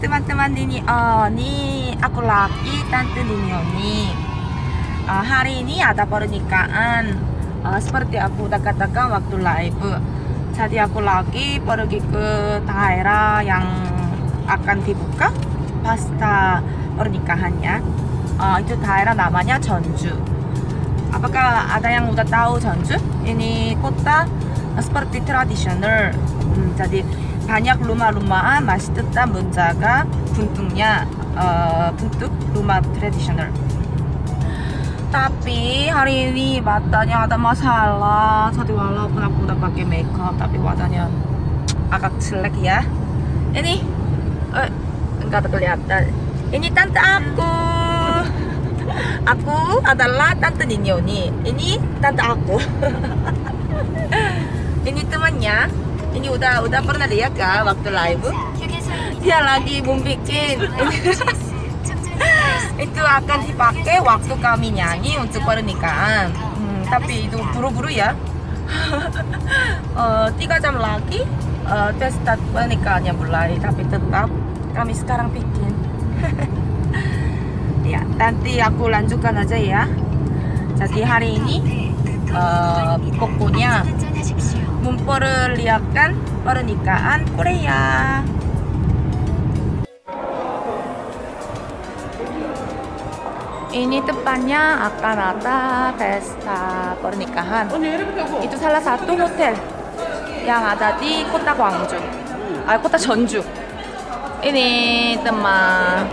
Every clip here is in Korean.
teman-teman Dini, nih aku lagi Tante Dini. Hari ini ada pernikahan. Seperti aku udah katakan waktu live. Jadi aku lagi pergi ke daerah yang akan dibuka pasta pernikahannya. Itu daerah namanya Jeonju. Apakah ada yang udah tahu Jeonju? Ini kota seperti tradisional. Jadi banyak rumah-rumahan masih tetap menjaga bentuknya, bentuk rumah tradisional. Tapi hari ini matanya ada masalah. Jadi walaupun aku udah pakai makeup, tapi wajahnya agak jelek ya. Ini enggak kelihatan. Ini tante aku. Aku adalah Tante Ninyoni. Ini tante aku. Ini temannya. Ini udah pernah lihat kan waktu live? Dia lagi bikin. Itu akan dipakai waktu kami nyanyi untuk pernikahan. Tapi itu buru-buru ya. 3 jam lagi pesta pernikahannya mulai. Tapi tetap kami sekarang bikin. Ya, nanti aku lanjutkan aja ya. Jadi hari ini pokoknya memperlihatkan pernikahan Korea. Ini tempatnya akan ada pesta pernikahan. Itu salah satu hotel yang ada di kota Gwangju, kota Jeonju. Ini teman.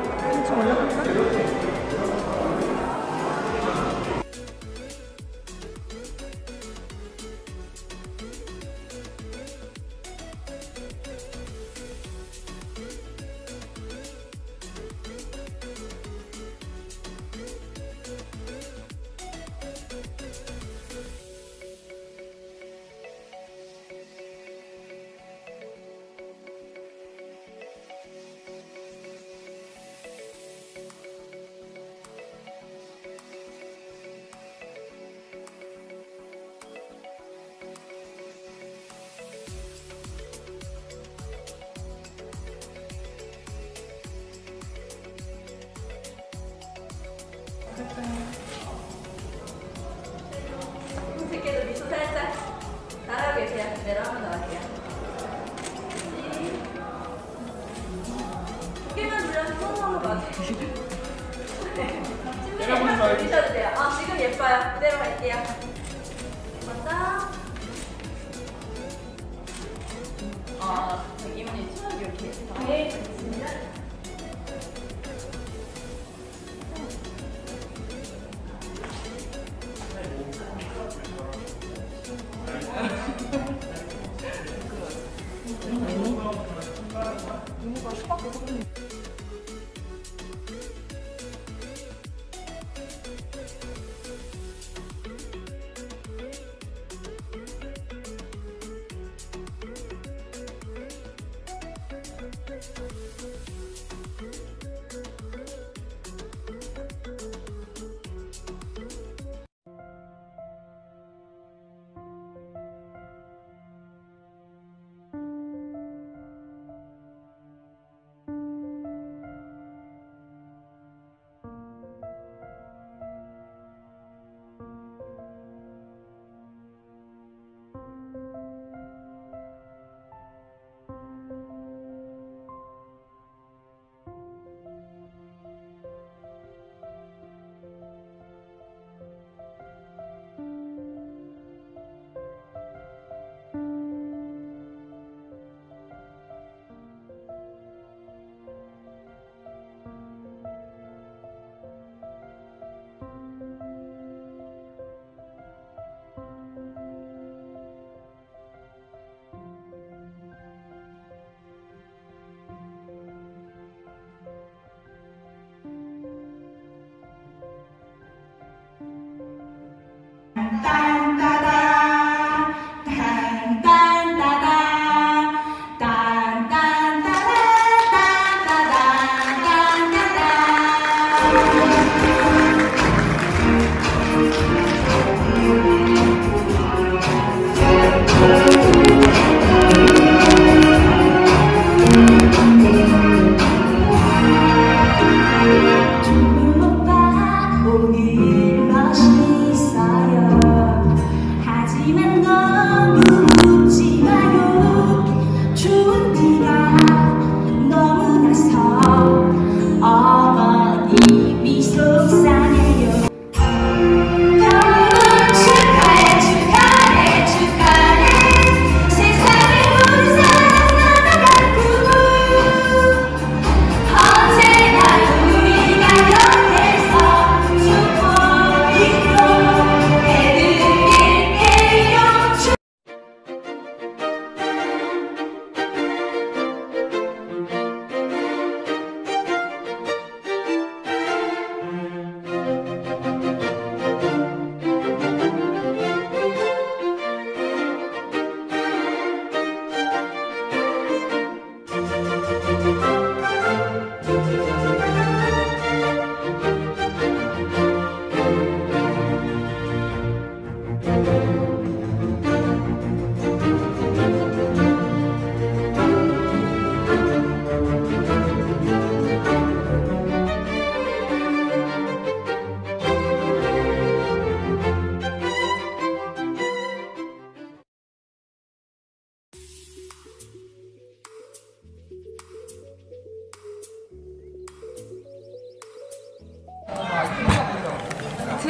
이렇게 미소 살짝 달아 계세요. 내려가면 나갈게요. 두개만 눌러서 손 한번 맞춰주세요. 침대에 딱 올리셔도 돼요. 지금 예뻐요. 그대로 갈게요. 맞다. 이모님 손을 이렇게 네, 알겠습니다. 이모가 수박 계속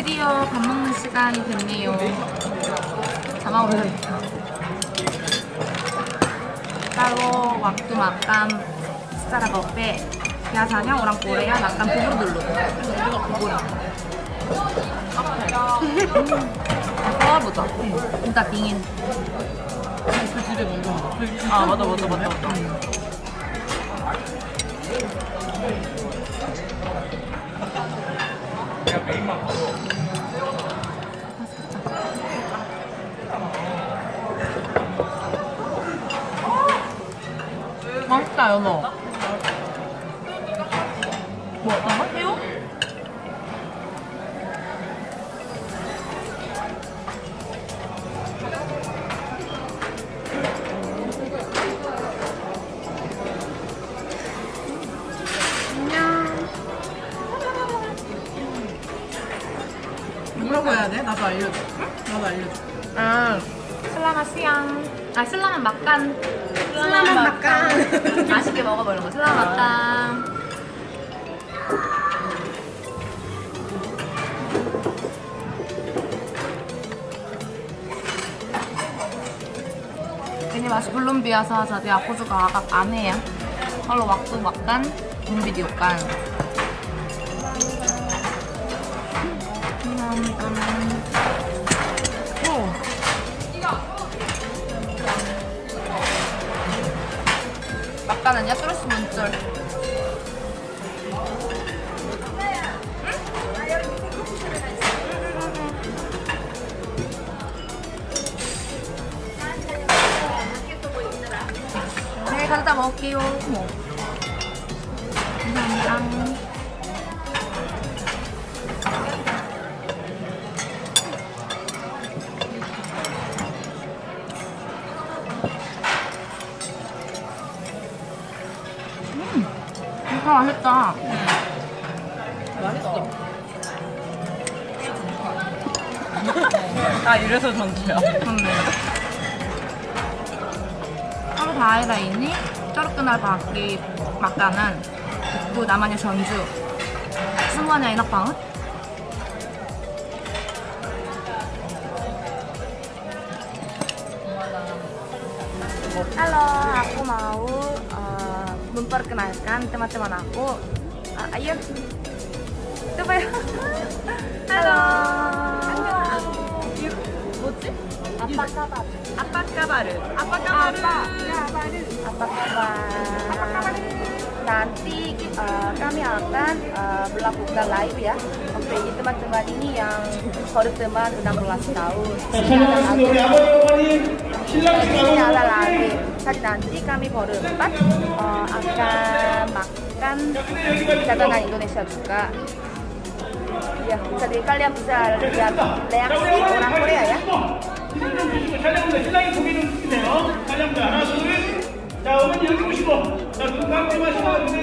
드디어 밥 먹는 시간이 됐네요. 자막 올려야겠다. Kalau waktu makan secara buffet biasanya orang Korea makan bubur dulu. Bubur. 보자. 진짜 빙인. 그 집에 먼저. 아 맞아. 맛있다 연어. 뭐 어떤 거? 새우? 뭐라고 해야 돼? 나도 알려줘. 나도 알려줘. 슬라맛 시앙. 슬라맛 막간. 슬라맛 막간. 맛있게 먹어보는 거. 슬라맛 막간. Ini masih belum biasa, jadi aku juga agak aneh ya kalau waktu makan memvideokan. Makanannya terus muncul. 네, 가져다 먹을게요. 뭐. 감사합니다. 진짜 맛있다. 맛있어. 아 이래서 전주야. 좋네. Kalau daerah ini terkenal pakai makanan itu namanya sonju. Semuanya enak banget. Halo, aku mau memperkenalkan teman-teman aku. Ayo, coba ya. Halo. 뭐지? Apa kabar? 아빠 까바르. 아빠 까바르. Apa kabar? Nanti kami akan melakukan live ya. Bagi teman-teman ini yang baru teman 16 tahun. Ini adalah live. Jadi nanti kami berempat akan makan jajanan Indonesia juga. Ya, jadi kalian bisa lihat reaksi orang Korea ya. 촬영부터 신랑이 고개 좀 숙이세요. 촬영부터 하나 둘. 자 어머니 여기 보시고. 자 눈 감지 마시고.